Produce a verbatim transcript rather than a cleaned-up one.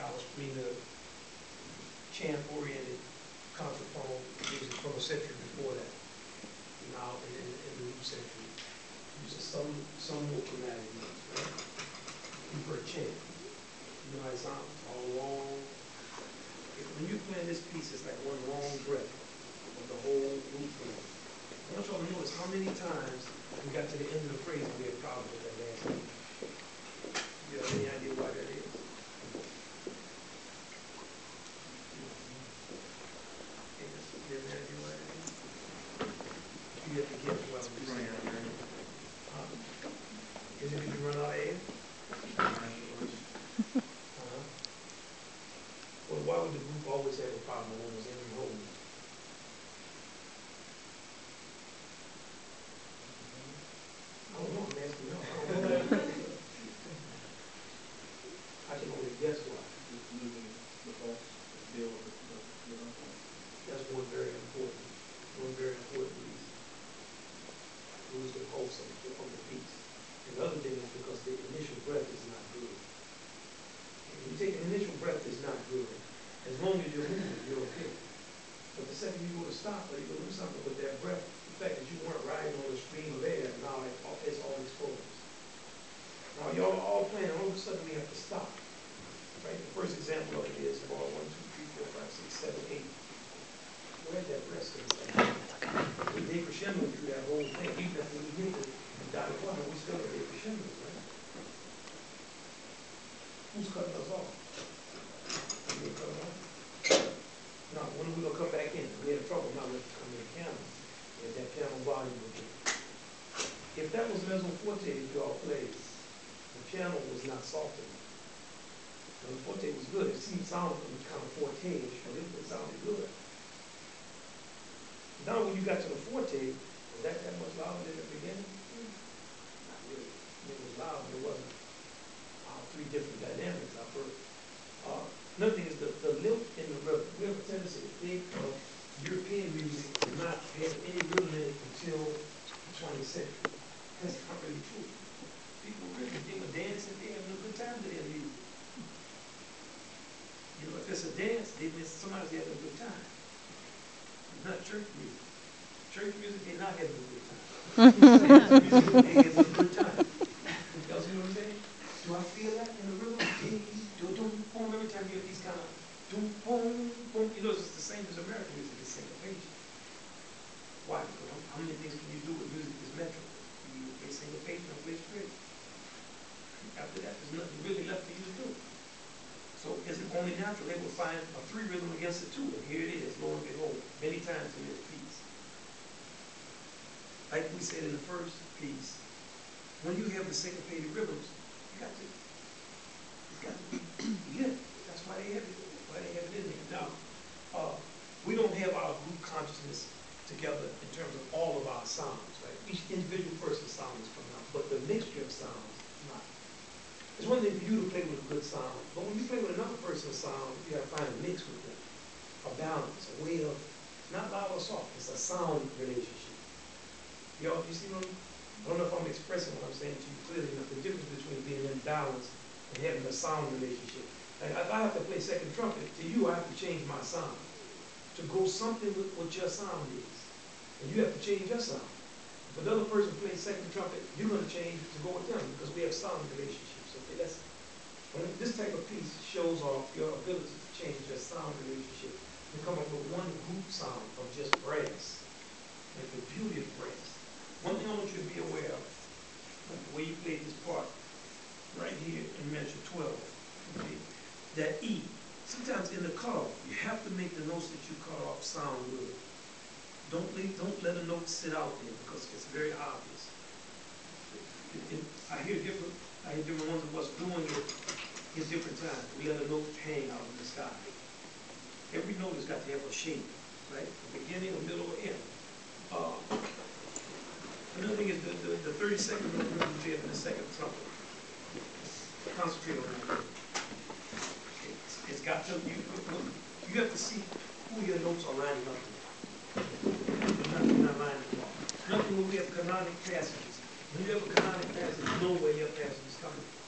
Springer chant-oriented contrapuntal music from a century before that. Now, in, in, in the new century, uses some some more chromatic notes, right? You've heard chant. You know how it sounds? It's all long. When you're playing this piece, it's like one long breath of the whole root thing. I want y'all to notice how many times we got to the end of the phrase and we had problems with that last name. You have any idea why that is? You have any idea why that is? You have to guess what I'm saying. Huh? Is it because you run out of air? Uh-huh. Well, why would the group always have a problem when there's any hole? I don't know, I'm asking y'all. I don't know. I can only guess why. That's one very important, one very important reason. Lose the pulse of the, of the piece. And the other thing is because the initial breath is not good. When you take an initial breath, it's not good. As long as you're moving, you're okay. But the second you go to stop, or you go to do something with that breath, the fact that you weren't riding on a stream of air, now it's all exposed. Now y'all are all playing, all of a sudden we have to stop. Right? The first example of it is bar one, two, three, four, five, six, seven, eight. Where's that rest of it? We decrescendo through that whole thing. Even if we hit the dotted line, we still have decrescendo, right? Who's cutting us off? We cut them off? Now, when are we gonna come back in? We had trouble now with coming in piano. If that piano volume again. If that was mezzo forte that y'all played, the piano was not salted. The forte was good. It seemed sound kind of forte-ish, but it, it sounded good. Now when you got to the forte, was that that much louder than the beginning? Not really. It was loud, but it wasn't uh, three different dynamics I've heard. Uh, another thing is the, the lilt in the rhythm. We have a tendency to think of European music did not have any rhythm in it until the twentieth century. That's not really true. People really, they were dancing, they having a good time to their music. You know, if it's a dance, they mean somebody's having a good time. Not church music. Church music, they're not having a good time. Music, they having a good time. Y'all see what I'm saying? Do I feel that in the rhythm? Do do boom every time you get these kind of boom boom boom. You know, it's just the same as American music. It's syncopation. Why? Because how many things can you do with music that's metric? You play syncopation or play straight. After that, there's nothing really left for you to do. So is it only natural they will find a three rhythm against a two, and here it is, lo and behold, many times in this piece. Like we said in the first piece, when you have the syncopated rhythms, you got to, it's got to be good. That's why they have it, why they have it in there. Now, uh, we don't have our group consciousness together in terms of all of our sounds, right? Each individual person's sound is coming out, but the mixture of sounds is not. It's one thing for you to play with a good sound, but when you play with another person's sound, you gotta find a mix with them, a balance, a way of, not loud or soft, it's a sound relationship. Y'all, you see what I'm, I don't know if I'm expressing what I'm saying to you clearly enough, the difference between being in balance and having a sound relationship. Like if I have to play second trumpet, to you I have to change my sound to go something with what your sound is. And you have to change your sound. If another person plays second trumpet, you're gonna change to go with them because we have sound relationships. Okay, that's when this type of piece shows off your ability to change your sound relationship and come up with one group sound of just brass. Like the beauty of brass. One thing I want you to be aware of, like the way you played this part, right here in measure twelve, okay, that E, sometimes in the cutoff, you have to make the notes that you cut off sound good. Don't leave, don't let a note sit out there because it's very obvious. It, it, I hear different, I hear different ones of us doing it in different times. We let a note hang out in the sky. Every note has got to have a shape, right? A beginning, a middle, or end. Uh, another thing is the, the, the thirty second note rhythm you have in the second trumpet. Concentrate on that. It's, it's got to, you, you have to see who your notes are lining up with. Nothing not lining up. Nothing when we have canonic passages. When you have a canonic passage, you know where your passage is coming from.